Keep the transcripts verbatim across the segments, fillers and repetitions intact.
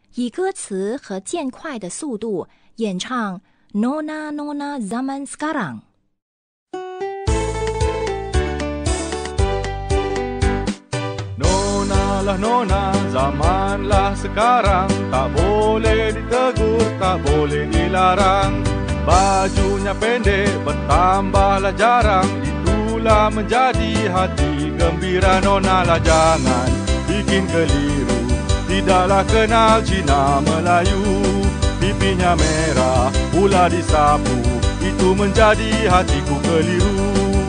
以歌词和渐快的速度演唱 Nona Nona Zaman Sekarang。Nona lah nona, zaman lah sekarang. Tak boleh ditegur, tak boleh dilarang. Bajunya pendek, bertambahlah jarang. Itulah menjadi hati gembira. Nona lah jangan bikin keliru. Tidaklah kenal Cina Melayu. Pipinya merah, pula disapu. Itu menjadi hatiku keliru.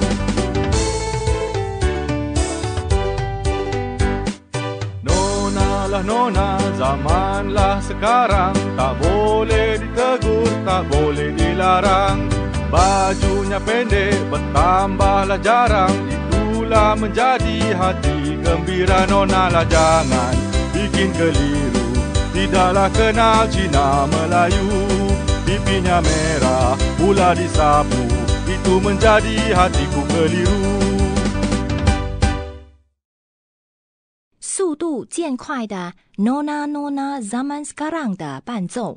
Nona, zamanlah sekarang. Tak boleh ditegur, tak boleh dilarang. Bajunya pendek, bertambahlah jarang. Itulah menjadi hati gembira. Nona lah jangan bikin keliru. Tidaklah kenal Cina Melayu. Pipinya merah, pula disapu. Itu menjadi hatiku keliru. 速度渐快的 Nona Nona Zaman Sekarang 的伴奏。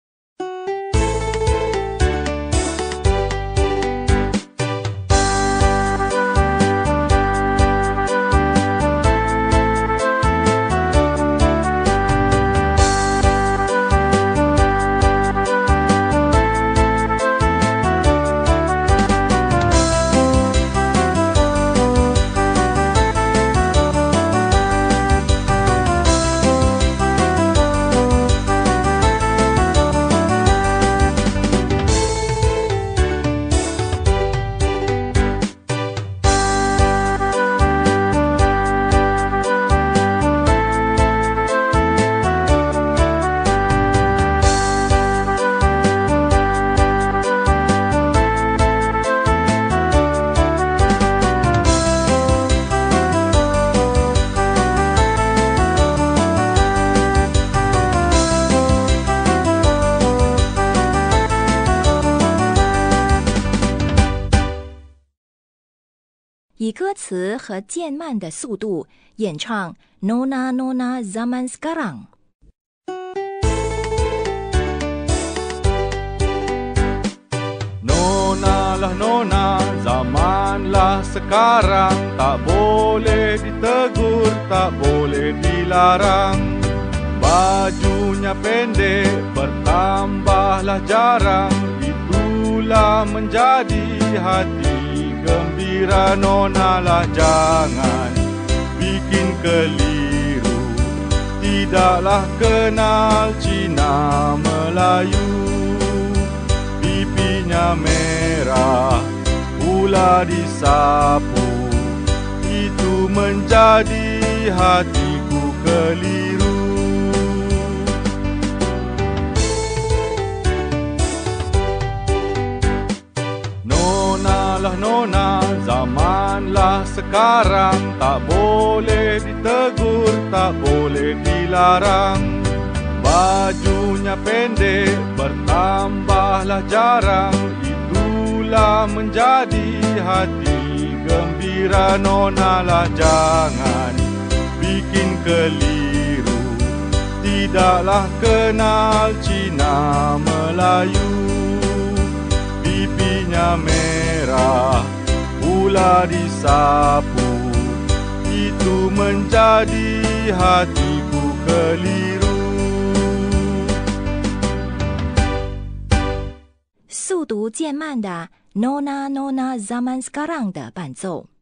以歌词和渐慢的速度演唱 Nona Nona Zaman Sekarang。Nona lah nona, zaman lah sekarang. Tak boleh ditegur, tak boleh dilarang. Bajunya pendek, bertambahlah jarang. Itulah menjadi hati gembira. Nona lah jangan bikin keliru. Tidaklah kenal Cina Melayu. Pipinya merah, pula disapu. Itu menjadi hatiku keliru. Nona lah nona, zaman lah sekarang. Tak boleh ditegur, tak boleh dilarang. Bajunya pendek, bertambahlah jarang. Itulah menjadi hati gembira. Nona lah jangan bikin keliru. Tidaklah kenal Cina Melayu. Pipinya merah, pula disapu. Itu menjadi hatiku keliru. 速度渐慢的 Nona Nona Zaman Sekarang 的伴奏。